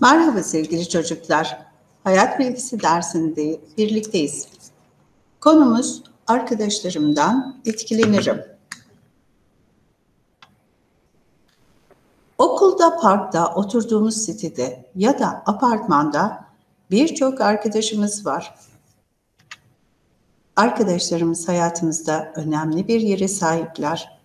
Merhaba sevgili çocuklar. Hayat bilgisi dersinde birlikteyiz. Konumuz arkadaşlarımdan etkilenirim. Okulda, parkta, oturduğumuz sitede ya da apartmanda birçok arkadaşımız var. Arkadaşlarımız hayatımızda önemli bir yere sahipler.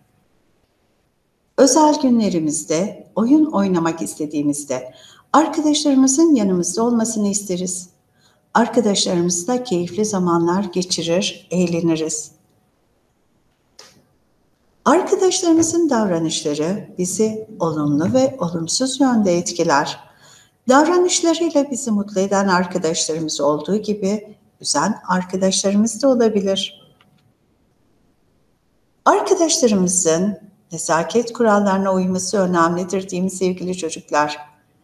Özel günlerimizde, oyun oynamak istediğimizde arkadaşlarımızın yanımızda olmasını isteriz. Arkadaşlarımızla keyifli zamanlar geçirir, eğleniriz. Arkadaşlarımızın davranışları bizi olumlu ve olumsuz yönde etkiler. Davranışlarıyla bizi mutlu eden arkadaşlarımız olduğu gibi üzen arkadaşlarımız da olabilir. Arkadaşlarımızın nezaket kurallarına uyması önemlidir değil mi sevgili çocuklar?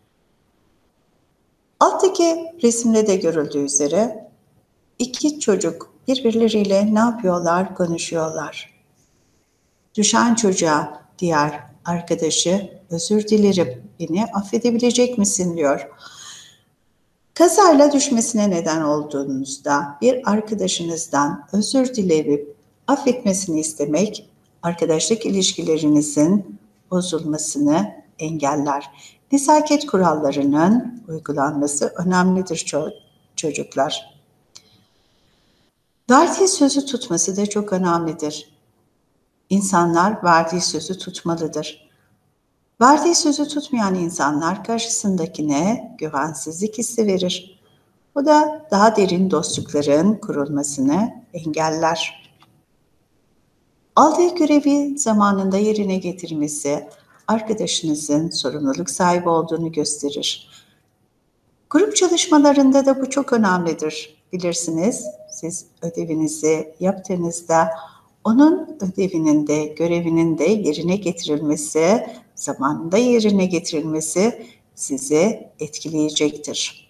Alttaki resimde de görüldüğü üzere iki çocuk birbirleriyle ne yapıyorlar? Konuşuyorlar. Düşen çocuğa diğer arkadaşı özür dilerim, beni affedebilecek misin diyor. Kazayla düşmesine neden olduğunuzda bir arkadaşınızdan özür dileyip affetmesini istemek arkadaşlık ilişkilerinizin bozulmasını engeller. Nezaket kurallarının uygulanması önemlidir çocuklar. Verdiği sözü tutması da çok önemlidir. İnsanlar verdiği sözü tutmalıdır. Verdiği sözü tutmayan insanlar karşısındakine güvensizlik hissi verir. Bu da daha derin dostlukların kurulmasını engeller. Aldığı görevi zamanında yerine getirmesi arkadaşınızın sorumluluk sahibi olduğunu gösterir. Grup çalışmalarında da bu çok önemlidir. Bilirsiniz, siz ödevinizi yaptığınızda onun ödevinin de görevinin de yerine getirilmesi, zamanında yerine getirilmesi sizi etkileyecektir.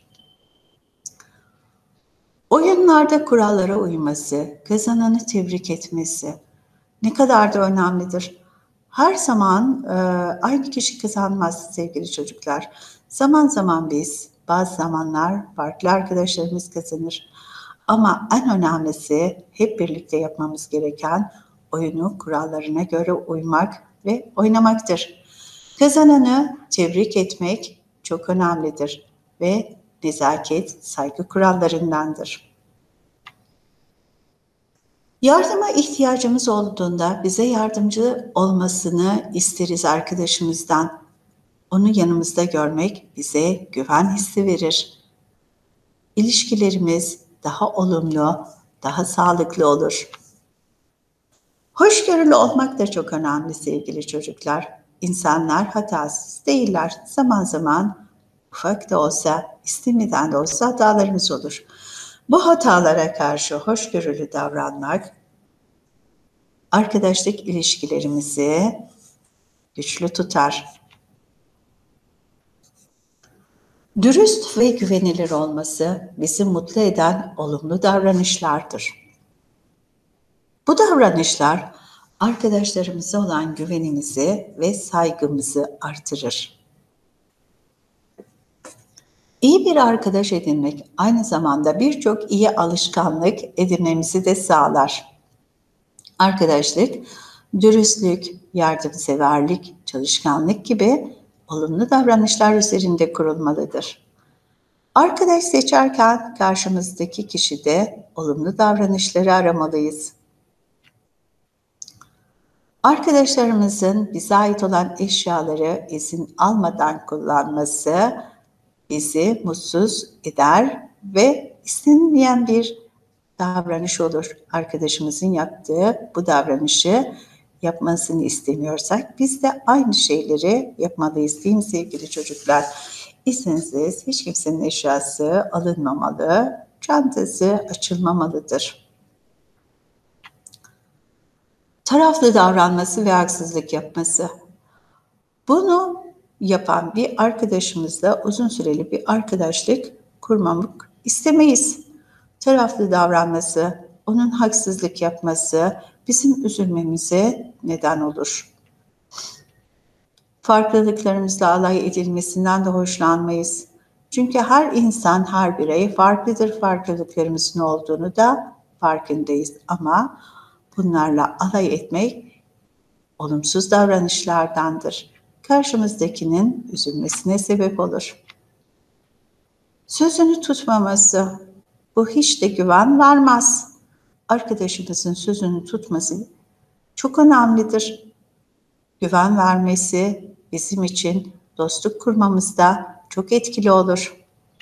Oyunlarda kurallara uyması, kazananı tebrik etmesi ne kadar da önemlidir. Her zaman aynı kişi kazanmaz sevgili çocuklar. Zaman zaman biz, bazı zamanlar farklı arkadaşlarımız kazanır. Ama en önemlisi hep birlikte yapmamız gereken oyunu kurallarına göre uymak ve oynamaktır. Kazananı tebrik etmek çok önemlidir ve nezaket saygı kurallarındandır. Yardıma ihtiyacımız olduğunda bize yardımcı olmasını isteriz arkadaşımızdan. Onu yanımızda görmek bize güven hissi verir. İlişkilerimiz daha olumlu, daha sağlıklı olur. Hoşgörülü olmak da çok önemli sevgili çocuklar. İnsanlar hatasız değiller. Zaman zaman ufak da olsa, istemeden de olsa hatalarımız olur. Bu hatalara karşı hoşgörülü davranmak, arkadaşlık ilişkilerimizi güçlü tutar. Dürüst ve güvenilir olması bizi mutlu eden olumlu davranışlardır. Bu davranışlar arkadaşlarımıza olan güvenimizi ve saygımızı artırır. İyi bir arkadaş edinmek aynı zamanda birçok iyi alışkanlık edinmemizi de sağlar. Arkadaşlık, dürüstlük, yardımseverlik, çalışkanlık gibi olumlu davranışlar üzerinde kurulmalıdır. Arkadaş seçerken karşımızdaki kişide olumlu davranışları aramalıyız. Arkadaşlarımızın bize ait olan eşyaları izin almadan kullanması bizi mutsuz eder ve istenmeyen bir davranış olur. Arkadaşımızın yaptığı bu davranışı yapmasını istemiyorsak biz de aynı şeyleri yapmalıyız değil mi sevgili çocuklar? İzinsiz hiç kimsenin eşyası alınmamalı, çantası açılmamalıdır. Taraflı davranması ve haksızlık yapması. Bunu yapan bir arkadaşımızla uzun süreli bir arkadaşlık kurmamak istemeyiz. Taraflı davranması, onun haksızlık yapması bizim üzülmemize neden olur. Farklılıklarımızla alay edilmesinden de hoşlanmayız. Çünkü her insan, her birey farklıdır. Farklılıklarımızın olduğunu da farkındayız. Ama bunlarla alay etmek olumsuz davranışlardandır. Karşımızdakinin üzülmesine sebep olur. Sözünü tutmaması, bu hiç de güven vermez. Arkadaşımızın sözünü tutması çok önemlidir. Güven vermesi bizim için dostluk kurmamızda çok etkili olur.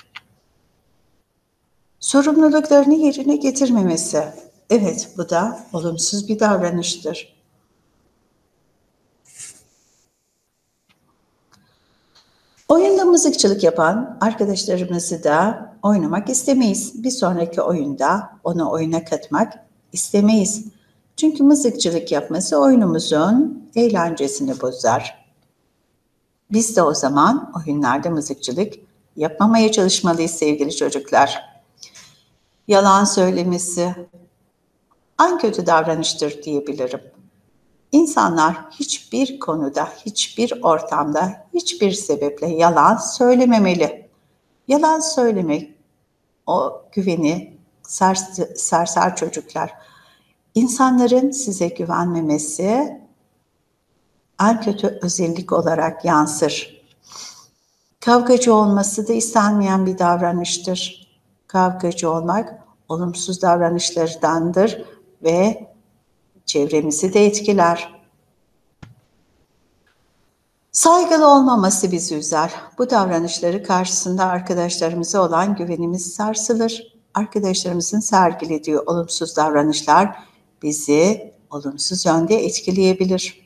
Sorumluluklarını yerine getirmemesi, evet bu da olumsuz bir davranıştır. Oyunda mızıkçılık yapan arkadaşlarımızı da oynamak istemeyiz. Bir sonraki oyunda onu oyuna katmak istemeyiz. Çünkü mızıkçılık yapması oyunumuzun eğlencesini bozar. Biz de o zaman oyunlarda mızıkçılık yapmamaya çalışmalıyız sevgili çocuklar. Yalan söylemesi en kötü davranıştır diyebilirim. İnsanlar hiçbir konuda, hiçbir ortamda, hiçbir sebeple yalan söylememeli. Yalan söylemek o güveni sarsar çocuklar. İnsanların size güvenmemesi en kötü özellik olarak yansır. Kavgacı olması da istenmeyen bir davranıştır. Kavgacı olmak olumsuz davranışlardandır ve çevremizi de etkiler. Saygılı olmaması bizi üzer. Bu davranışları karşısında arkadaşlarımıza olan güvenimiz sarsılır. Arkadaşlarımızın sergilediği olumsuz davranışlar bizi olumsuz yönde etkileyebilir.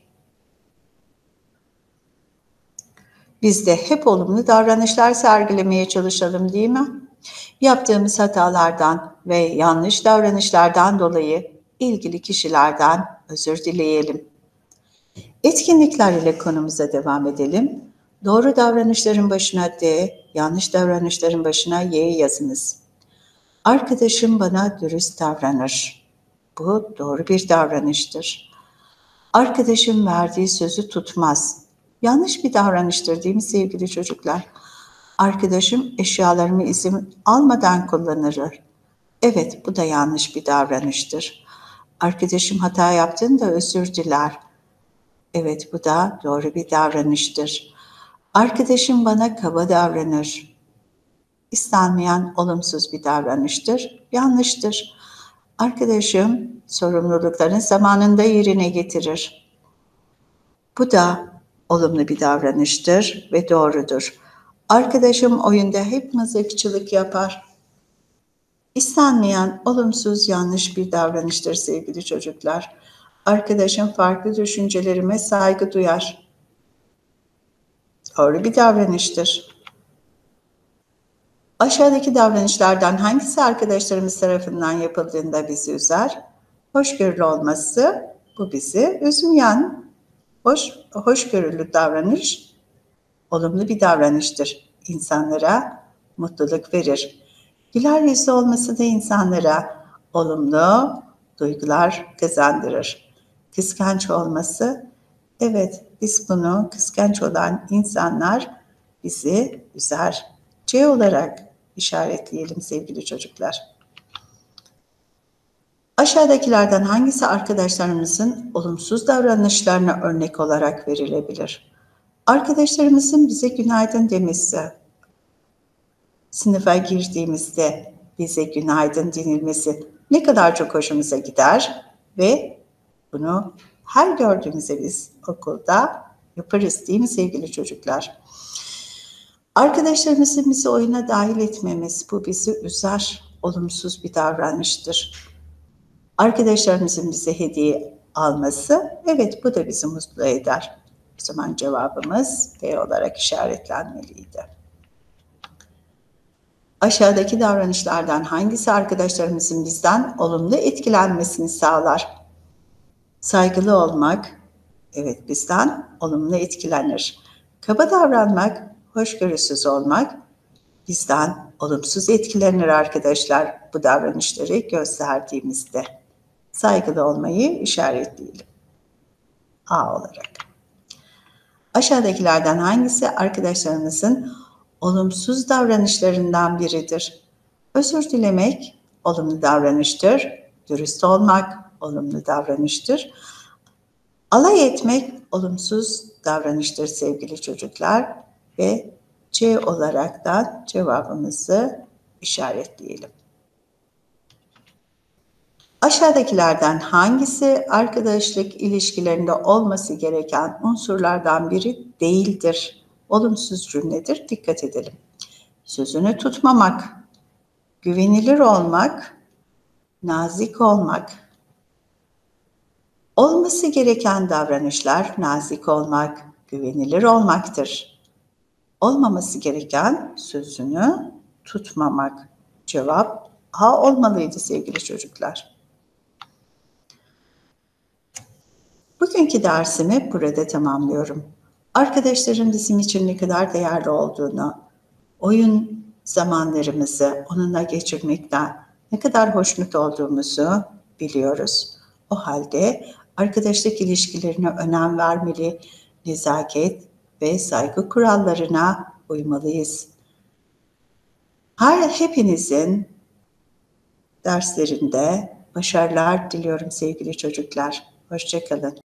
Biz de hep olumlu davranışlar sergilemeye çalışalım, değil mi? Yaptığımız hatalardan ve yanlış davranışlardan dolayı ilgili kişilerden özür dileyelim. Etkinlikler ile konumuza devam edelim. Doğru davranışların başına D, yanlış davranışların başına Y yazınız. Arkadaşım bana dürüst davranır. Bu doğru bir davranıştır. Arkadaşım verdiği sözü tutmaz. Yanlış bir davranıştır değil mi sevgili çocuklar? Arkadaşım eşyalarımı izin almadan kullanır. Evet, bu da yanlış bir davranıştır. Arkadaşım hata yaptığında özür diler. Evet, bu da doğru bir davranıştır. Arkadaşım bana kaba davranır. İstenmeyen olumsuz bir davranıştır, yanlıştır. Arkadaşım sorumluluklarını zamanında yerine getirir. Bu da olumlu bir davranıştır ve doğrudur. Arkadaşım oyunda hep mızıkçılık yapar. İstenmeyen, olumsuz, yanlış bir davranıştır sevgili çocuklar. Arkadaşım farklı düşüncelerime saygı duyar. Doğru bir davranıştır. Aşağıdaki davranışlardan hangisi arkadaşlarımız tarafından yapıldığında bizi üzer? Hoşgörülü olması, bu bizi üzmeyen, hoşgörülü davranış, olumlu bir davranıştır. İnsanlara mutluluk verir. Güler yüzlü olması da insanlara olumlu duygular kazandırır. Kıskanç olması, evet biz bunu kıskanç olan insanlar bizi üzer. C olarak işaretleyelim sevgili çocuklar. Aşağıdakilerden hangisi arkadaşlarımızın olumsuz davranışlarına örnek olarak verilebilir? Arkadaşlarımızın bize günaydın demesi, sınıfa girdiğimizde bize günaydın denilmesi ne kadar çok hoşumuza gider ve bunu her gördüğümüzde biz okulda yaparız değil mi sevgili çocuklar? Arkadaşlarımızın bizi oyuna dahil etmemesi, bu bizi üzer, olumsuz bir davranıştır. Arkadaşlarımızın bize hediye alması, evet bu da bizi mutlu eder. O zaman cevabımız B olarak işaretlenmeliydi. Aşağıdaki davranışlardan hangisi arkadaşlarımızın bizden olumlu etkilenmesini sağlar? Saygılı olmak, evet bizden olumlu etkilenir. Kaba davranmak, hoşgörüsüz olmak bizden olumsuz etkilenir arkadaşlar bu davranışları gösterdiğimizde. Saygılı olmayı işaretleyelim. A olarak. Aşağıdakilerden hangisi arkadaşlarımızın olumsuz davranışlarından biridir. Özür dilemek olumlu davranıştır. Dürüst olmak olumlu davranıştır. Alay etmek olumsuz davranıştır sevgili çocuklar ve C olarak da cevabımızı işaretleyelim. Aşağıdakilerden hangisi arkadaşlık ilişkilerinde olması gereken unsurlardan biri değildir? Olumsuz cümledir. Dikkat edelim. Sözünü tutmamak, güvenilir olmak, nazik olmak. Olması gereken davranışlar nazik olmak, güvenilir olmaktır. Olmaması gereken sözünü tutmamak. Cevap A olmalıydı sevgili çocuklar. Bugünkü dersimi burada tamamlıyorum. Arkadaşların bizim için ne kadar değerli olduğunu, oyun zamanlarımızı onunla geçirmekten ne kadar hoşnut olduğumuzu biliyoruz. O halde arkadaşlık ilişkilerine önem vermeli, nezaket ve saygı kurallarına uymalıyız. Hepinizin derslerinde başarılar diliyorum sevgili çocuklar. Hoşça kalın.